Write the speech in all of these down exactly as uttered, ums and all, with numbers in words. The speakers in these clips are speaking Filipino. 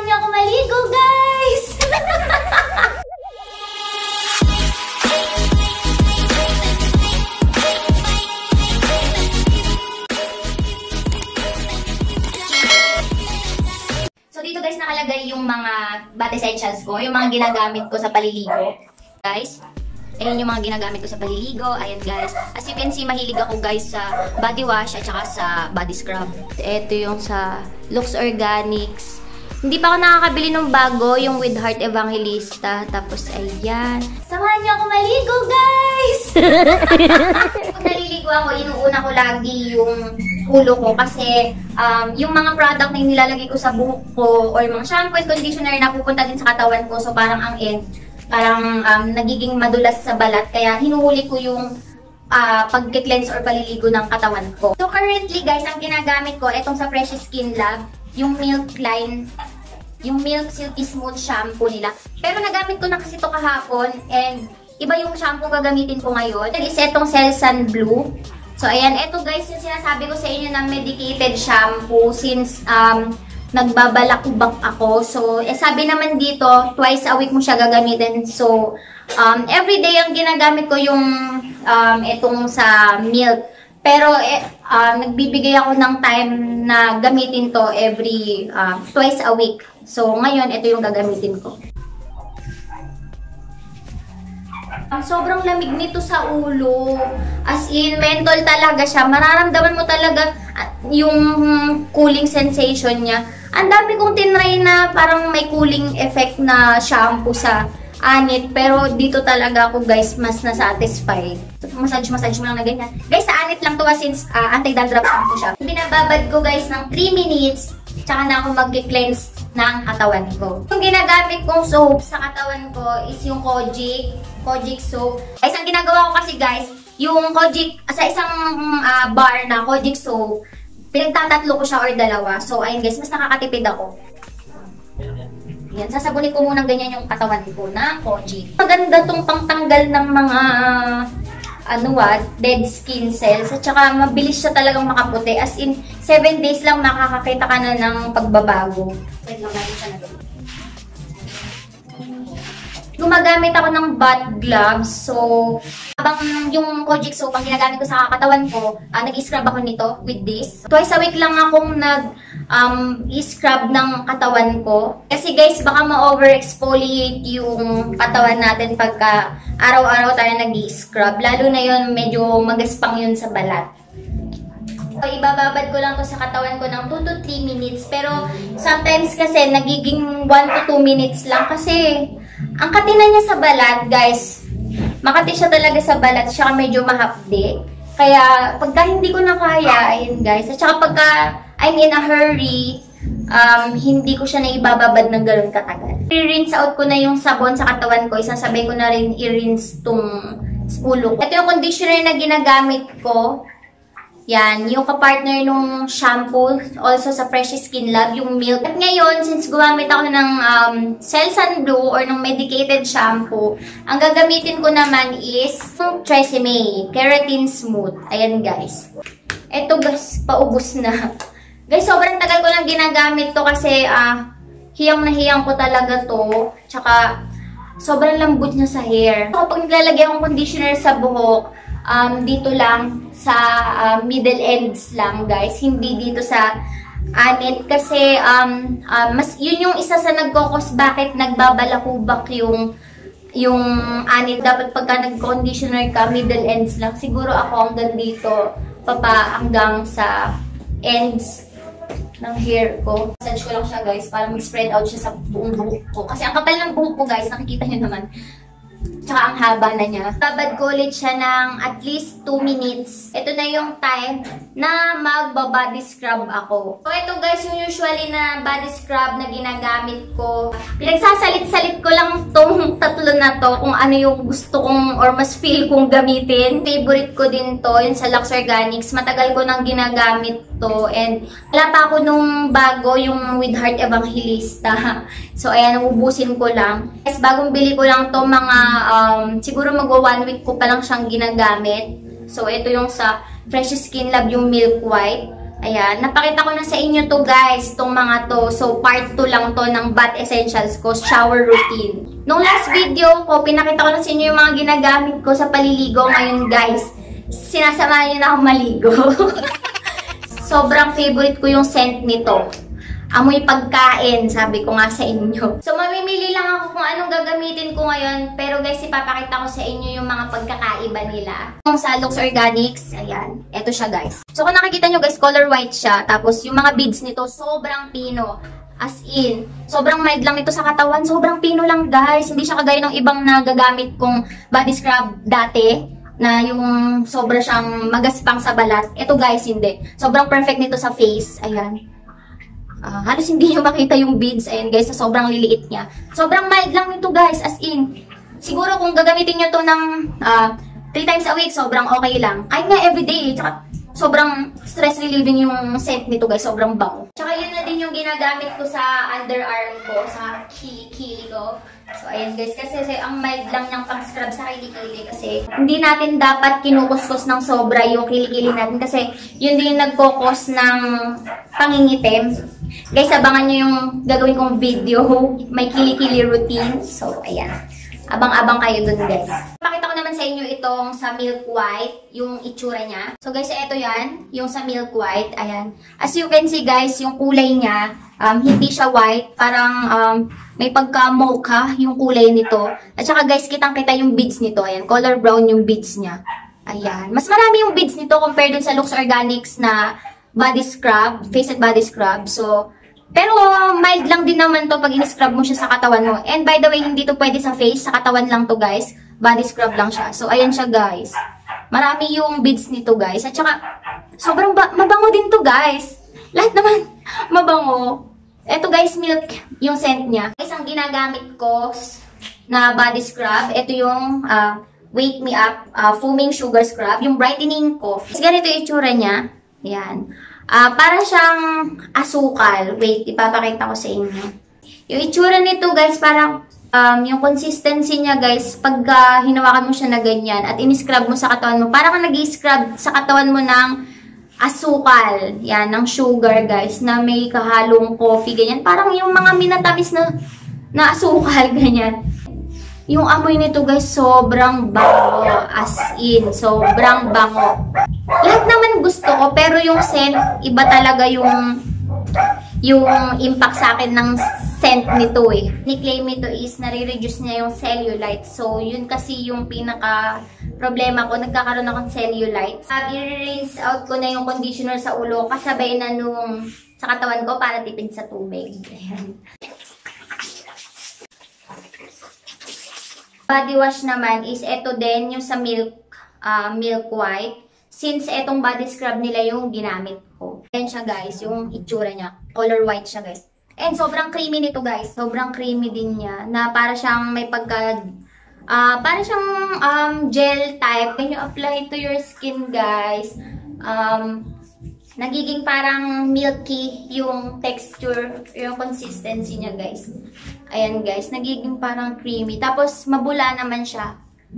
niyo ako maligo, guys! So, dito guys, nakalagay yung mga bath essentials ko, yung mga ginagamit ko sa paliligo. Guys, ayun yung mga ginagamit ko sa paliligo. Ayan guys. As you can see, mahilig ako guys sa body wash at saka sa body scrub. Ito yung sa Lux Organics. Hindi pa ako nakakabili ng bago, yung with Heart Evangelista. Tapos ayan. Samahan niyo ako maligo, guys! Kung naliligo ako, inuuna ko lagi yung ulo ko kasi um, yung mga product na nilalagay ko sa buhok ko or mga shampoo and conditioner na pupunta din sa katawan ko. So parang ang end, parang um, nagiging madulas sa balat. Kaya hinuhuli ko yung uh, pag-cleanse or paliligo ng katawan ko. So currently guys, ang ginagamit ko, itong sa Precious Skin Lab, yung Milk Line, yung Milk Silky Smooth shampoo nila. Pero nagamit ko na kasi ito kahapon and iba yung shampoo gagamitin ko ngayon. Is itong Selsun Blue. So ayan, ito guys yung sinasabi ko sa inyo na medicated shampoo since um, nagbabalakubak ako. So, eh, sabi naman dito, twice a week mo siya gagamitin. So, um, everyday ang ginagamit ko yung um, itong sa milk. Pero, eh, uh, nagbibigay ako ng time na gamitin to every uh, twice a week. So, ngayon, ito yung gagamitin ko. Sobrang lamig nito sa ulo. As in, menthol talaga siya. Mararamdaman mo talaga yung cooling sensation niya. Ang dami kong tinry na parang may cooling effect na shampoo sa anit. Pero dito talaga ako guys, mas na-satisfied. Massage-massage mo lang na ganyan. Guys, sa anit lang to since uh, anti-dandruff shampoo siya. Binababad ko guys ng three minutes. Tsaka na ako mag-cleanse ng katawan ko. Yung ginagamit kong soap sa katawan ko is yung Kojic. Kojic soap. Guys, ang ginagawa ko kasi guys, yung Kojic, sa isang uh, bar na Kojic soap, pinagtatatlo ko siya or dalawa. So, ayun guys, mas nakakatipid ako. Yan, sasabunin ko muna ganyan yung katawan ko na Kojic. Maganda tong pangtanggal ng mga ano ah, dead skin cells. At saka mabilis siya talagang makaputi. As in, seven days lang makakakita ka na ng pagbabago. Wait lang, natin siya na ganyan. Gumagamit ako ng bath gloves. So, habang yung Kojic soap ang ginagamit ko sa katawan ko, uh, nag-scrub ako nito with this. Twice a week lang akong nag um, i-scrub ng katawan ko. Kasi guys, baka ma-overexfoliate yung katawan natin pagka araw-araw tayo nag-i-scrub. Lalo na yun, medyo magaspang yun sa balat. So, ibababad ko lang to sa katawan ko ng two to three minutes. Pero, sometimes kasi nagiging one to two minutes lang kasi ang katina niya sa balat, guys, makati siya talaga sa balat, siya medyo mahapdi. Kaya, pagka hindi ko na kaya, ayun guys, at saka pagka I'm in a hurry, um, hindi ko siya naibababad ng gano'n katagal. I-rinse out ko na yung sabon sa katawan ko, isasabay ko na rin i-rinse tong ulo ko. Ito yung conditioner na ginagamit ko. Yan, yung kapartner nung shampoo, also sa Precious Skin Lab, yung milk. At ngayon, since gumamit ako ng um, Selsun Blue or ng medicated shampoo, ang gagamitin ko naman is Tresemme Keratin Smooth. Ayan guys. Ito guys, paubos na. Guys, sobrang tagal ko lang ginagamit to kasi uh, hiyang na hiyang ko talaga to. Tsaka, sobrang lambot niya sa hair. Kapag naglalagay akong conditioner sa buhok, um, dito lang, sa uh, middle ends lang guys, hindi dito sa anit kasi um, uh, mas yun yung isa sa nagkokos bakit nagbabalakubak yung yung anit. Dapat pagka nag-conditioner ka, middle ends lang. Siguro ako hanggang dito, papa hanggang sa ends ng hair ko. Massage ko lang siya guys para mag-spread out siya sa buong buhok ko. Kasi ang kapal ng buhok ko guys, nakikita nyo naman. Tsaka ang haba na niya. Babad ko ulit siya ng at least two minutes. Ito na yung time na magba-body scrub ako. So, ito guys, yung usually na body scrub na ginagamit ko. Pinagsasalit-salit ko lang tong tatlo na to kung ano yung gusto kong or mas feel kong gamitin. Favorite ko din to, yun sa Lux Organics. Matagal ko nang ginagamit to. And wala pa ako nung bago, yung with Heart Evangelista. So, ayan, ubusin ko lang. Guys, bagong bili ko lang to mga um, siguro magwa one week ko pa lang siyang ginagamit. So, ito yung sa Precious Skin Lab, yung Milk White. Ayan, napakita ko na sa inyo to guys, tong mga to. So, part two lang to ng bath essentials ko, shower routine. Nung last video ko, pinakita ko na sa inyo yung mga ginagamit ko sa paliligo. Ngayon guys, sinasamahan nyo na akong maligo. Sobrang favorite ko yung scent nito. Amoy pagkain, sabi ko nga sa inyo. So, mamimili lang ako kung anong gagamitin ko ngayon. Pero guys, ipapakita ko sa inyo yung mga pagkakaiba nila. Yung sa Lux Organics, ayan. Eto siya guys. So, kung nakikita nyo guys, color white siya. Tapos, yung mga beads nito, sobrang pino. As in, sobrang mild lang nito sa katawan. Sobrang pino lang guys. Hindi siya kagaya ng ibang nagagamit kong body scrub dati. Na yung sobra siyang magaspang sa balat. Ito guys, hindi. Sobrang perfect nito sa face. Ayan. Uh, halos hindi nyo makita yung beads. Ayan guys, sa sobrang liliit niya. Sobrang mild lang nito guys. As in, siguro kung gagamitin nyo to ng uh, three times a week, sobrang okay lang. Kahit nga everyday. Tsaka sobrang stress relieving yung scent nito guys. Sobrang bango. Tsaka yun na din yung ginagamit ko sa underarm ko. Sa kili-kili ko. So ayan guys, kasi, kasi ang mild lang niyang pang-scrub sa kilikili. Kasi hindi natin dapat kinukuskus ng sobra yung kilikili natin. Kasi yun din yung nagkukos ng pangingitim. Guys, abangan nyo yung gagawin kong video. May kilikili routine. So, ayan. Abang-abang kayo dun, guys. Pakita ko naman sa inyo itong sa milk white, yung itsura niya. So, guys, ito yan. Yung sa milk white. Ayan. As you can see, guys, yung kulay niya, um, hindi siya white. Parang um, may pagka-mocha yung kulay nito. At saka, guys, kitang-kita yung beads nito. Ayan. Color brown yung beads niya. Ayan. Mas marami yung beads nito compared dun sa Lux Organics na body scrub, face at body scrub. So, pero mild lang din naman to pag in-scrub mo siya sa katawan mo. And by the way, hindi to pwede sa face, sa katawan lang to guys. Body scrub lang siya. So, ayan siya guys. Marami yung beads nito guys. At saka, sobrang mabango din to guys. Lahat naman mabango. Ito guys, milk yung scent niya. Guys, ang ginagamit ko na body scrub, ito yung uh, Wake Me Up uh, Foaming Sugar Scrub. Yung brightening coffee. Ganito yung itsura niya. Yan. Uh, para siyang asukal. Wait, ipapakita ko sa inyo. Yung itsura nito, guys, parang um, yung consistency niya, guys, pag uh, hinawakan mo siya na ganyan at in-scrub mo sa katawan mo, parang kang nag-scrub sa katawan mo ng asukal. Yan, ng sugar, guys, na may kahalong coffee, ganyan. Parang yung mga minatamis na, na asukal, ganyan. Yung amoy nito guys, sobrang bango. As in, sobrang bango. Lahat naman gusto ko, pero yung scent, iba talaga yung yung impact sa akin ng scent nito eh. Ni-claim ito is nare-reduce niya yung cellulite. So, yun kasi yung pinaka problema ko. Nagkakaroon akong cellulite. Uh, I-rinse out ko na yung conditioner sa ulo kasabay na nung sa katawan ko para tipid sa tubig. Ayan. Body wash naman is ito din, yung sa milk, uh, milk white. Since etong body scrub nila yung ginamit ko. Ayan siya guys, yung itsura niya. Color white siya guys. And sobrang creamy nito guys. Sobrang creamy din niya. Na para siyang may pagka, uh, para siyang um, gel type. When you apply to your skin guys, um, nagiging parang milky yung texture, yung consistency niya guys. Ayan guys, nagiging parang creamy. Tapos mabula naman siya.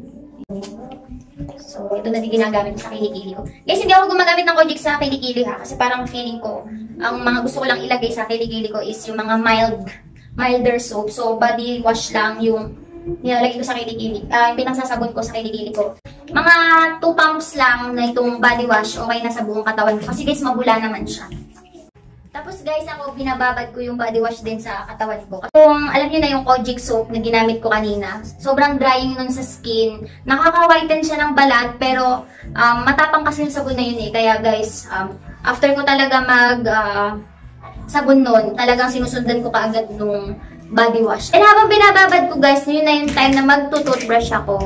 So, ito na din ginagamit ko sa kilikili ko. Guys, hindi ako gumagamit ng kojic sa kilikili ha. Kasi parang feeling ko, ang mga gusto ko lang ilagay sa kilikili ko is yung mga mild, milder soap. So, body wash lang yung nilalagay ko sa kilikili. Uh, yung pinagsasabon ko sa kilikili ko. Mga two pumps lang na itong body wash, okay na sa buong katawan ko. Kasi guys, mabula naman siya. Tapos guys, ako binababad ko yung body wash din sa katawan ko. Kung alam niyo na yung kojic soap na ginamit ko kanina, sobrang drying nun sa skin. Nakaka-whiten siya ng balat, pero um, matapang kasi yung sabon na yun eh. Kaya guys, um, after ko talaga mag uh, sabon nun, talagang sinusundan ko kaagad nung body wash. And habang binababad ko guys, yun na yung time na magto-toothbrush ako.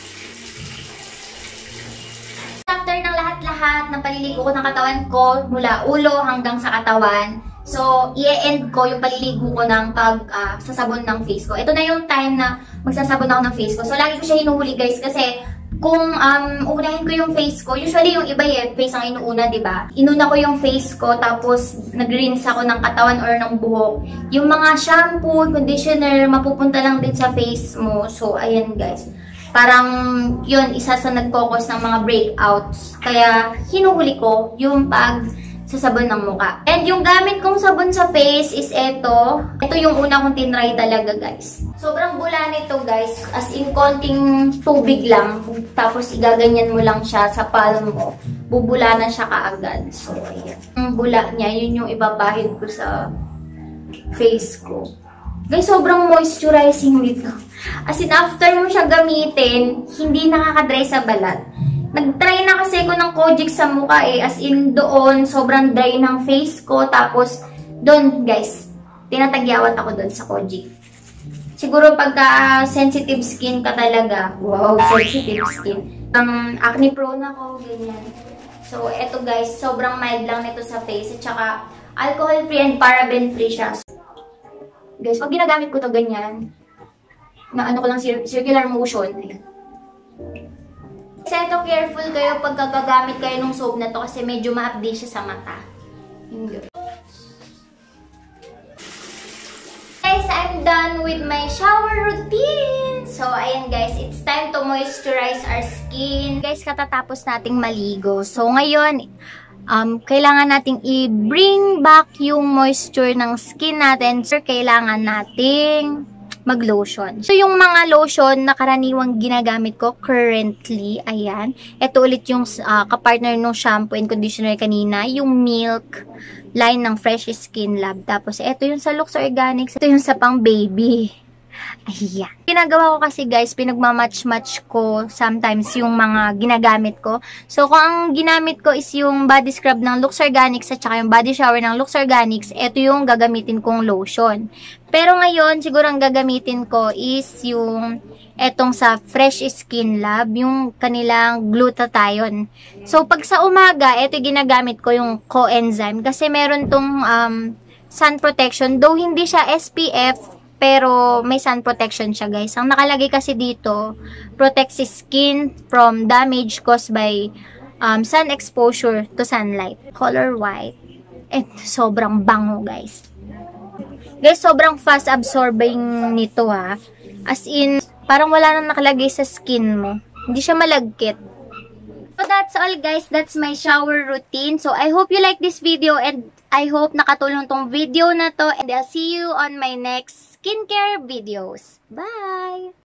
After ng lahat-lahat ng paliligo ko ng katawan ko, mula ulo hanggang sa katawan, so, i-end ko yung paliligo ko ng pag uh, sasabon ng face ko. Ito na yung time na magsasabon ako ng face ko. So, lagi ko siya hinuhuli guys kasi kung um, unahin ko yung face ko, usually yung iba eh, face ang inuuna, diba? Inuna ko yung face ko, tapos nag-rinse ako ng katawan or ng buhok. Yung mga shampoo, conditioner, mapupunta lang din sa face mo. So, ayan guys. Parang yun, isa sa nagkokos ng mga breakouts. Kaya hinuhuli ko yung pag sa sabon ng muka. And yung gamit kong sabon sa face is eto. Ito yung una kong tinry talaga, guys. Sobrang bula nito, guys. As in, konting tubig lang. Tapos, igaganyan mo lang siya sa palm mo. Bubula na siya kaagad. So, ayan. Yung bula niya, yun yung ibabahid ko sa face ko. Guys, sobrang moisturizing nito. As in, after mo siya gamitin, hindi nakaka-dry sa balat. Nag-try na kasi ko ng Kojic sa mukha eh. As in, doon, sobrang dry ng face ko. Tapos, doon, guys, tinatagyawat ako doon sa Kojic. Siguro pagka sensitive skin ka talaga, wow, sensitive skin. Ang um, acne prone ako, ganyan. So, eto guys, sobrang mild lang nito sa face. At saka, alcohol-free and paraben-free siya. So, guys, pag ginagamit ko to ganyan, na ano ko lang, cir circular motion, ayan. Seto, careful kayo pag gagamit kayo ng soap na to kasi medyo ma-update siya sa mata. Guys, I'm done with my shower routine. So, ayan guys, it's time to moisturize our skin. Guys, katatapos nating maligo. So, ngayon, um, kailangan nating i-bring back yung moisture ng skin natin. So, kailangan nating mag-lotion. So, yung mga lotion na karaniwang ginagamit ko currently, ayan. Ito ulit yung uh, kapartner ng shampoo and conditioner kanina, yung Milk line ng Fresh Skin Lab. Tapos, ito yung sa Lux Organics. Ito yung sa pang baby. Ayan. Ginagawa ko kasi guys, pinagmamatch-match ko sometimes yung mga ginagamit ko. So, kung ang ginamit ko is yung body scrub ng Lux Organics at saka yung body shower ng Lux Organics, ito yung gagamitin kong lotion. Pero ngayon, siguro ang gagamitin ko is yung etong sa Fresh Skin Lab, yung kanilang glutathione. So, pag sa umaga, ito ginagamit ko yung coenzyme kasi meron tong um, sun protection. Though hindi siya S P F, pero may sun protection siya guys. Ang nakalagay kasi dito, protects skin from damage caused by um, sun exposure to sunlight. Color white. And sobrang bango guys. Guys, sobrang fast absorbing nito ha. As in, parang wala nang nakalagay sa skin mo. Hindi siya malagkit. So that's all guys. That's my shower routine. So I hope you like this video and I hope nakatulong tong video na to. And I'll see you on my next skincare videos. Bye!